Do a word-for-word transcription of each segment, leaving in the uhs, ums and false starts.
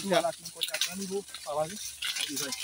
misturar aqui no corte a cana e vou falar, viu? Aí, vai.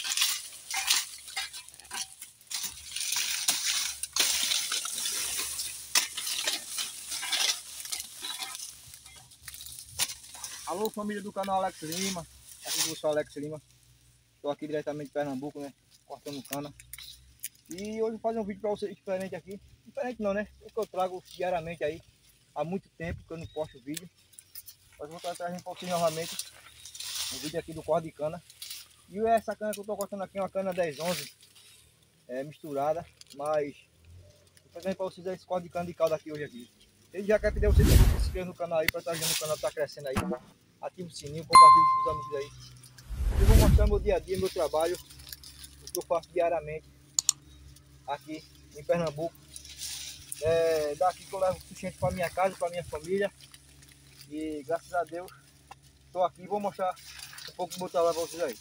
Alô, família do canal Alex Lima. Aqui eu sou Alex Lima. Estou aqui diretamente de Pernambuco, né? Cortando cana. E hoje eu vou fazer um vídeo para vocês diferente aqui. Diferente não, né? O que eu trago diariamente aí. Há muito tempo que eu não posto vídeo. Mas vou estar trazendo para vocês novamente um vídeo aqui do corte de cana. E essa cana que eu estou cortando aqui é uma cana dez onze. É misturada. Mas vou fazer para vocês esse corte de cana de calda aqui hoje aqui. Ele já quer pedir vocês que se inscrevam no canal aí para estar vendo o canal tá crescendo aí. Ative o sininho, compartilhe com os amigos aí. Eu vou mostrar meu dia a dia, meu trabalho, o que eu faço diariamente aqui em Pernambuco. É daqui que eu levo sustento para minha casa, para minha família. E graças a Deus estou aqui e vou mostrar um pouco do meu trabalho para vocês aí.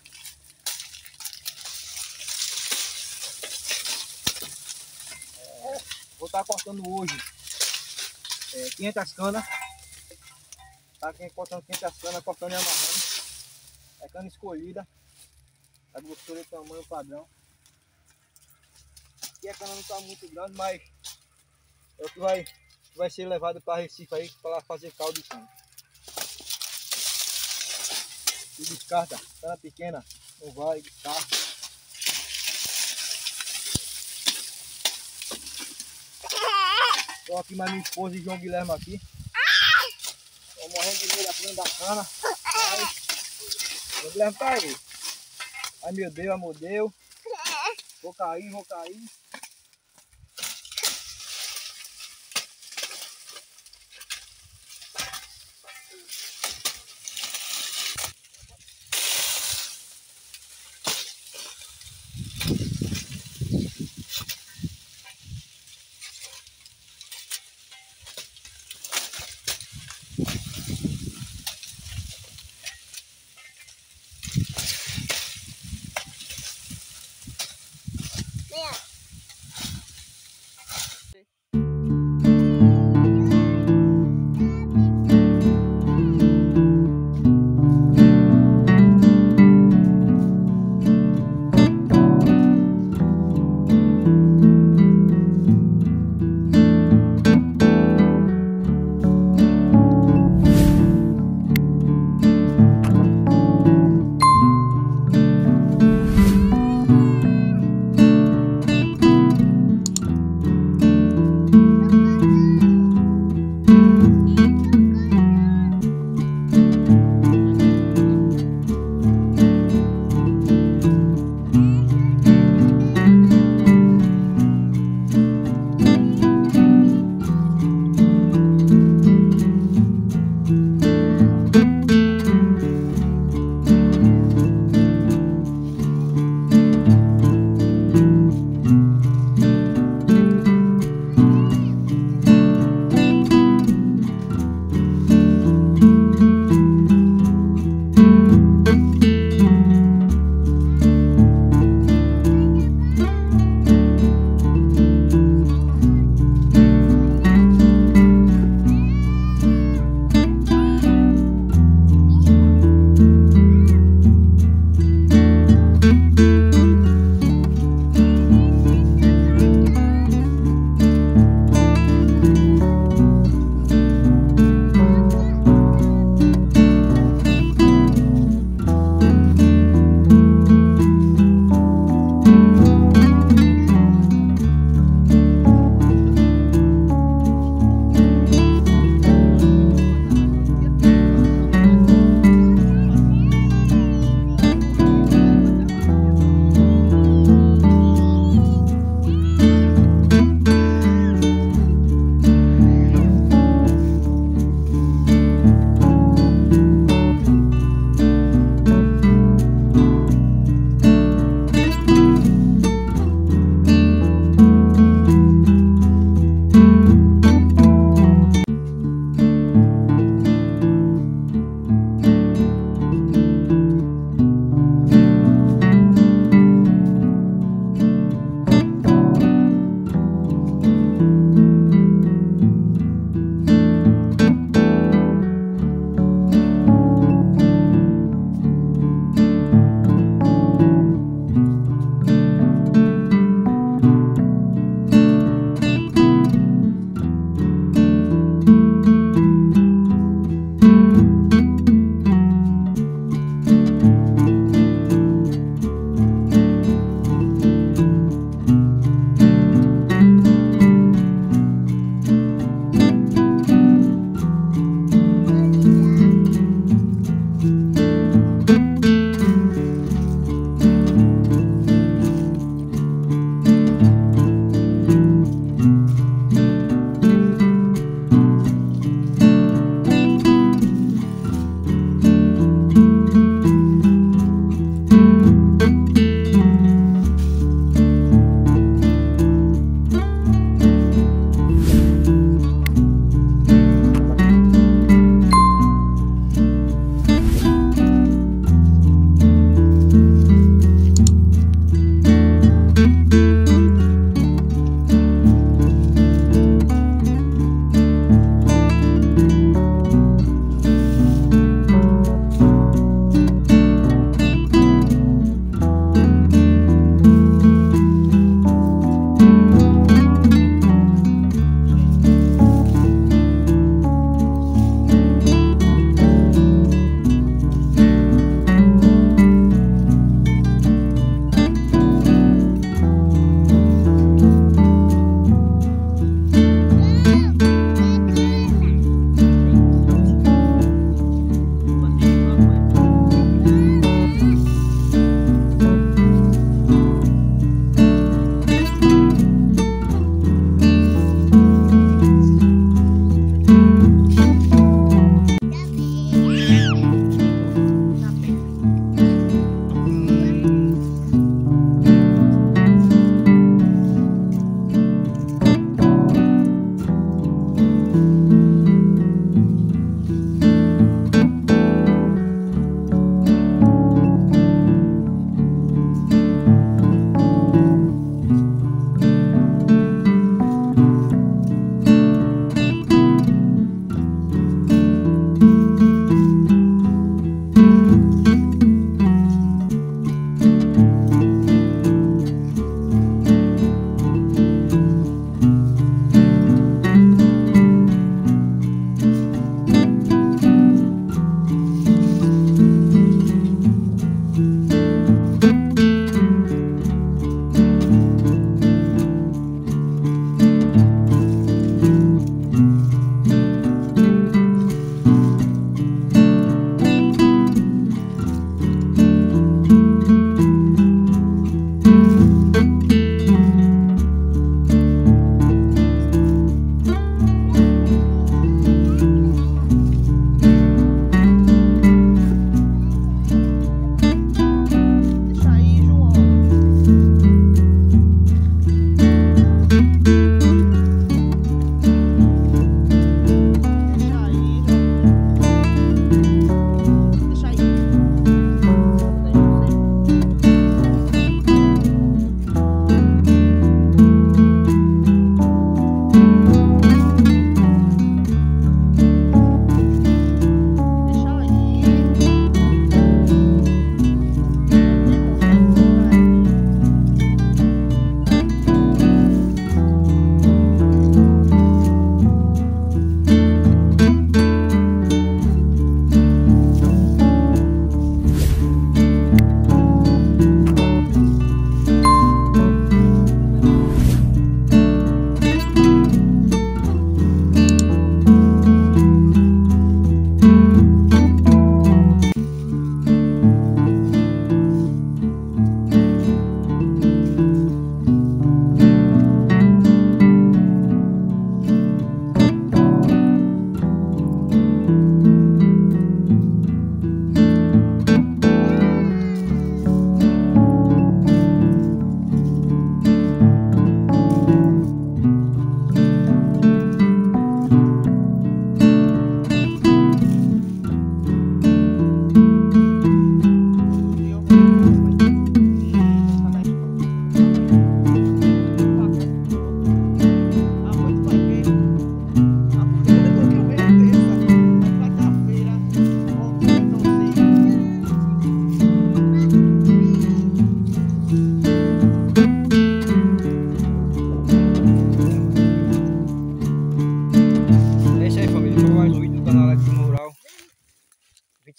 É, vou estar cortando hoje é, quinhentas canas. Tá aqui cortando quinhentas canas, cortando e amarrando. É cana escolhida. A grossura e tamanho padrão. Aqui a cana não está muito grande, mas é o que vai, vai ser levado para Recife aí para fazer caldo de cana. E descarta, cana pequena, não vai, descarta. Estou aqui mais minha esposa e João Guilherme aqui. Estou morrendo de medo da frente da cana. Ai, João Guilherme tá aí. Ai meu Deus, ai meu Deus. Vou cair, vou cair.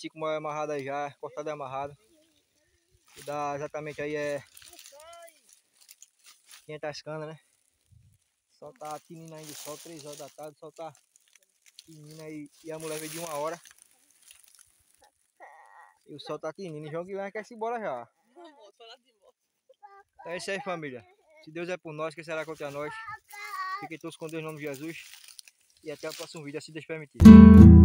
vinte e cinco móis amarrado aí já, cortado e amarrado. Que dá exatamente aí é quinhentas canas, né? Só tá tinindo ainda, só três horas da tarde, só tá tinindo aí. E a mulher veio de uma hora. E o sol tá tinindo. E João Guilherme quer se embora já. Então é isso aí, família. Se Deus é por nós, quem será contra nós? Fiquem todos com Deus em nome de Jesus. E até o próximo vídeo, se Deus permitir.